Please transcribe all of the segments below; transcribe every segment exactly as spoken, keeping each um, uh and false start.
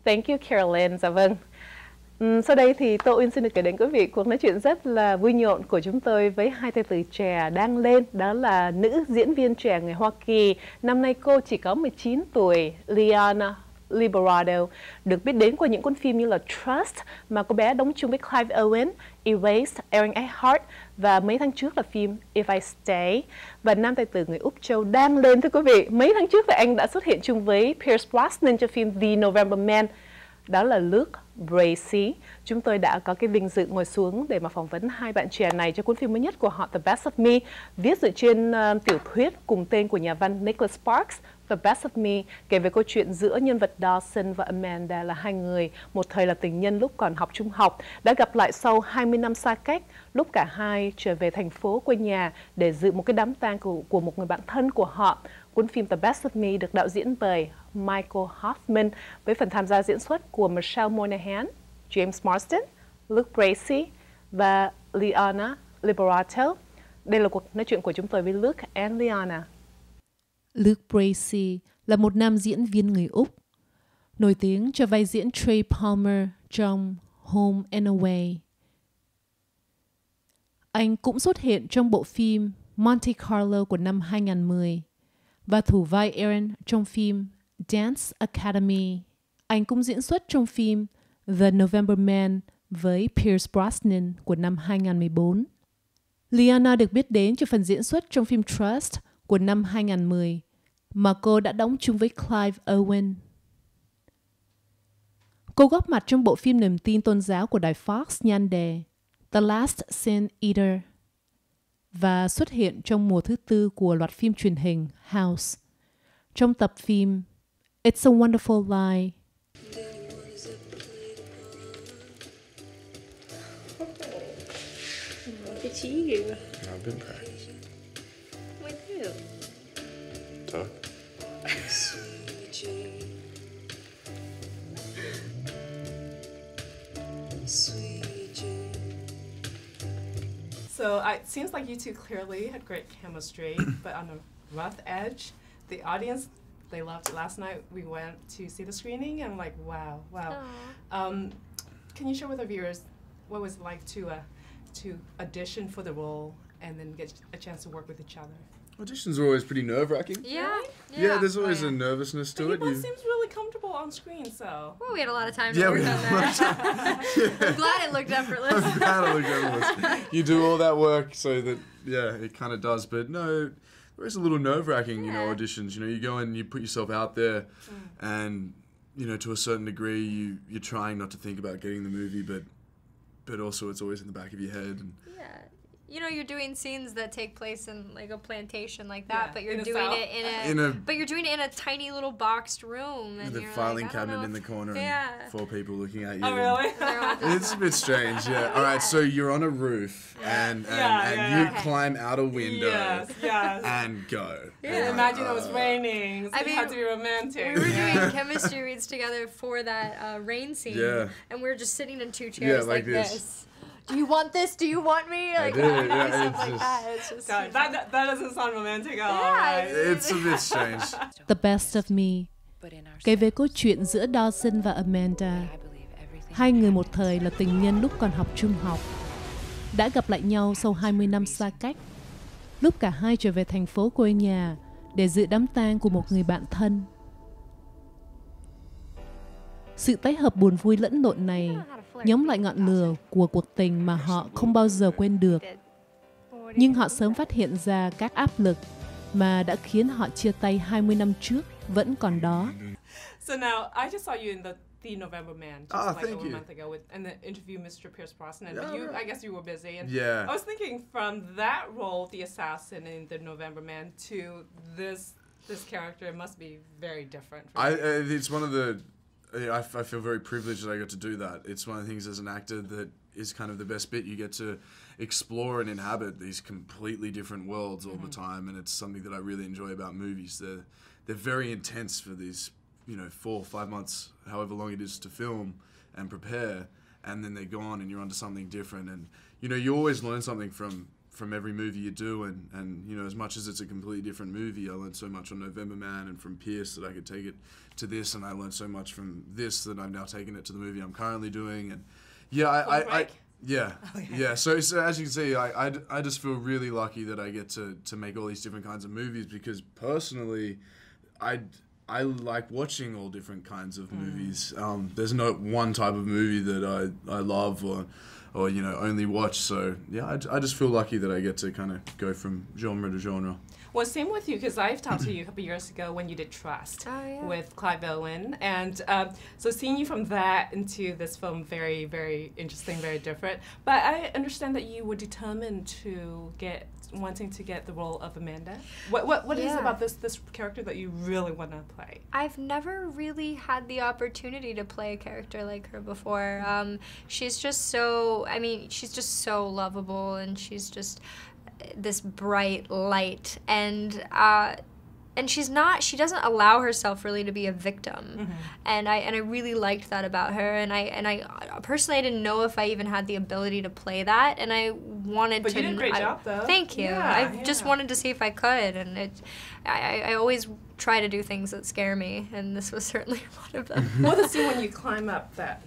Thank you, Caroline. Dạ vâng. Uhm, sau đây thì Tô Uyên xin được kể đến quý vị cuộc nói chuyện rất là vui nhộn của chúng tôi với hai tay tử trẻ đang lên. Đó là nữ diễn viên trẻ người Hoa Kỳ. Năm nay cô chỉ có mười chín tuổi, Liana Liberato, được biết đến qua những cuốn phim như là Trust mà cô bé đóng chung với Clive Owen, Erased, Aaron Eckhart và mấy tháng trước là phim If I Stay. Và nam tài tử người Úc Châu đang lên thưa quý vị. Mấy tháng trước thì anh đã xuất hiện chung với Pierce Brosnan cho phim The November Man. Đó là Luke Bracey. Chúng tôi đã có cái vinh dự ngồi xuống để mà phỏng vấn hai bạn trẻ này cho cuốn phim mới nhất của họ The Best of Me, viết dựa trên uh, tiểu thuyết cùng tên của nhà văn Nicholas Sparks. The Best of Me kể về câu chuyện giữa nhân vật Dawson và Amanda là hai người một thời là tình nhân lúc còn học trung học, đã gặp lại sau hai mươi năm xa cách, lúc cả hai trở về thành phố quê nhà để dự một cái đám tang của, của một người bạn thân của họ. Cuốn phim The Best of Me được đạo diễn bởi Michael Hoffman với phần tham gia diễn xuất của Michelle Monaghan, James Marsden, Luke Bracey và Liana Liberato. Đây là cuộc nói chuyện của chúng tôi với Luke and Liana. Luke Bracey là một nam diễn viên người Úc, nổi tiếng cho vai diễn Trey Palmer trong Home and Away. Anh cũng xuất hiện trong bộ phim Monte Carlo của năm hai không một không và thủ vai Aaron trong phim Dance Academy. Anh cũng diễn xuất trong phim The November Man với Pierce Brosnan của năm hai không một bốn. Liana được biết đến cho phần diễn xuất trong phim Trust của năm hai không một không mà cô đã đóng chung với Clive Owen. Cô góp mặt trong bộ phim niềm tin tôn giáo của đài Fox nhan đề The Last Sin Eater và xuất hiện trong mùa thứ tư của loạt phim truyền hình House trong tập phim It's a Wonderful Lie. Cái chí kìa. I've been practicing. With who? Duh. So uh, it seems like you two clearly had great chemistry, but on a rough edge, the audience, they loved it. Last night we went to see the screening and I'm like, wow, wow. Um, can you share with our viewers what it was like to uh, to audition for the role and then get a chance to work with each other? Auditions are always pretty nerve-wracking. Yeah. Yeah, yeah there's always oh, yeah. a nervousness to but it. He both You... seems really comfortable on screen, so. Well, we had a lot of time to Yeah, work we on had a lot of that. yeah. I'm glad it looked effortless. I'm glad it looked effortless. You do all that work so that, yeah, it kind of does. But no, there is a little nerve-wracking, you know, Yeah. auditions. You know, you go in, you put yourself out there Mm. and, you know, to a certain degree, you, you're trying not to think about getting the movie, but but also it's always in the back of your head. And Yeah. You know, you're doing scenes that take place in like a plantation like that, Yeah, but you're in the doing South. it in a, In a- but you're doing it in a tiny little boxed room, and with a you're filing like, I don't cabinet know in the if- corner Yeah. and four people looking at you. Oh, and- really? They're all just- It's a bit strange, yeah. All right, so you're on a roof and, and, Yeah, and yeah, you yeah. climb out a window Yes, yes. and go. Yeah. And like, Imagine it was uh, raining, so I you mean, had to be romantic. We were Yeah. doing chemistry reads together for that uh, rain scene, Yeah. and we were just sitting in two chairs like like, this. this. Do you want this? Do you want me? Like, do, we would do yeah, stuff it's like just- that. It's just God, that, that, that doesn't sound romantic at all, Yeah, right? It's a bit strange. The Best of Me kể về câu chuyện giữa Dawson và Amanda, hai người một thời là tình nhân lúc còn học trung học, đã gặp lại nhau sau hai mươi năm xa cách, lúc cả hai trở về thành phố quê nhà để dự đám tang của một người bạn thân. Sự tái hợp buồn vui lẫn lộn này nhóm lại ngọn lửa của cuộc tình mà họ không bao giờ quên được. Nhưng họ sớm phát hiện ra các áp lực mà đã khiến họ chia tay hai mươi năm trước vẫn còn đó. So now, I just saw you in the The November Man, just Ah, like thank a you. month ago, with, and the interview Mister Pierce Brosnan. Yeah. But you, I guess you were busy. And Yeah. I was thinking from that role, the assassin in The November Man, to this this character, it must be very different. for I, you. uh, it's one of the, I, f- I feel very privileged that I got to do that. It's one of the things as an actor that is kind of the best bit. You get to explore and inhabit these completely different worlds all Mm-hmm. the time, and it's something that I really enjoy about movies. They're, they're very intense for these, you know, four, five months, however long it is to film and prepare, and then they're gone and you're onto something different. And, you know, you always learn something from from every movie you do, and, and you know, as much as it's a completely different movie, I learned so much on November Man and from Pierce that I could take it to this, and I learned so much from this that I'm now taking it to the movie I'm currently doing, and yeah, I, I, I yeah, okay. yeah. So, so as you can see, I, I, I just feel really lucky that I get to to make all these different kinds of movies, because personally, I. I like watching all different kinds of movies. Mm. Um, there's no one type of movie that I, I love or, or you know, only watch. So yeah, I, I just feel lucky that I get to kind of go from genre to genre. Well, same with you, because I've talked to you a couple years ago when you did Trust oh, yeah. with Clive Owen. And um, so seeing you from that into this film, very, very interesting, very different. But I understand that you were determined to get, wanting to get the role of Amanda. What what, what yeah. is it about this, this character that you really want to play? I've never really had the opportunity to play a character like her before. Um, she's just so, I mean, she's just so lovable, and she's just this bright light, and uh, and she's not, she doesn't allow herself really to be a victim. Mm-hmm. and I and I really liked that about her, and I and I personally I didn't know if I even had the ability to play that, and I wanted but to. But you did a great I, job though. Thank you. Yeah, I yeah. just wanted to see if I could, and it I, I always try to do things that scare me, and this was certainly one of them. What the scene when you climb up that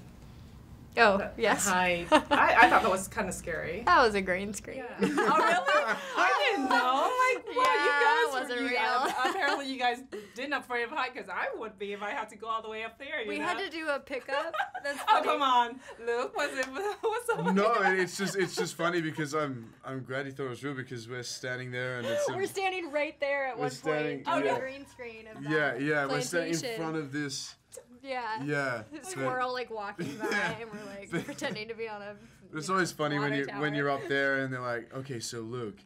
Oh, the, yes. The high, I, I thought that was kind of scary. That was a green screen. Yeah. Oh, really? I didn't know. I'm like, well, yeah, you guys it wasn't were, you, real. uh, apparently you guys didn't afraid of height, because I would be if I had to go all the way up there. You we know? had to do a pickup. That's oh, funny. come on. Luke, was it, what's up? No, it's just it's just funny because I'm I'm glad he thought it was real, because we're standing there and it's a, we're standing right there at we're one standing, point on yeah. the green screen of that yeah yeah we're standing in plantation. front of this. Yeah. Yeah. Squirrel like walking by, Yeah. and we're like pretending to be on a. It's know, always funny when you tower. when you're up there and they're like, okay, so Luke,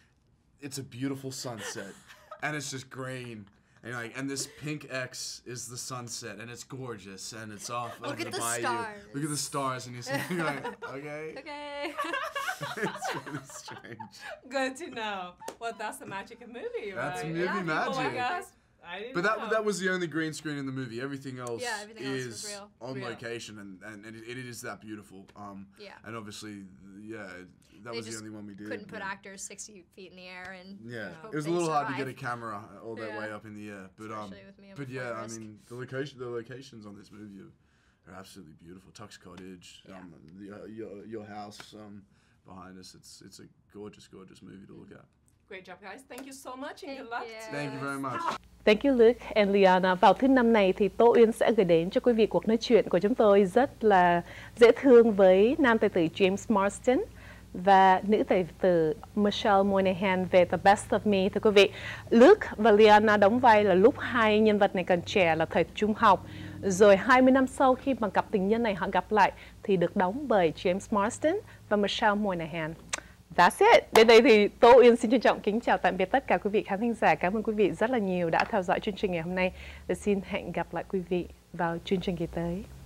it's a beautiful sunset, and it's just green, and you're like, and this pink X is the sunset, and it's gorgeous, and it's off Look over at the the bayou. stars. Look at the stars, and you're sitting like, okay. Okay. It's really strange. Good to know. Well, that's the magic of movie, right? That's movie Yeah. magic. Oh my gosh. I didn't But that know. that was the only green screen in the movie. Everything else, Yeah, everything else is was real. on Real. location, and, and, and it, it is that beautiful. Um, Yeah. And obviously, yeah, that They was the just only one we did. Couldn't put yeah. actors sixty feet in the air, and Yeah, hope it was a they little hard to get a survive. camera all that Yeah. way up in the air. But um, Especially with me, I'm but a yeah, I risk. mean the location, the locations on this movie are, are absolutely beautiful. Tux Cottage, Yeah. um, the, uh, your your house um, behind us. It's it's a gorgeous, gorgeous movie to look at. Great job, guys. Thank you so much, and Thank good luck. you. to Thank you very much. Thank you Luke and Liana. Vào thứ năm này thì Tô Uyên sẽ gửi đến cho quý vị cuộc nói chuyện của chúng tôi rất là dễ thương với nam tài tử James Marsden và nữ tài tử Michelle Monaghan về The Best of Me. Thưa quý vị, Luke và Liana đóng vai là lúc hai nhân vật này còn trẻ là thời trung học. Rồi hai mươi năm sau khi mà cặp tình nhân này họ gặp lại thì được đóng bởi James Marsden và Michelle Monaghan. That's it. Đến đây thì Tô Uyên xin trân trọng kính chào tạm biệt tất cả quý vị khán thính giả. Cảm ơn quý vị rất là nhiều đã theo dõi chương trình ngày hôm nay. Và xin hẹn gặp lại quý vị vào chương trình kỳ tới.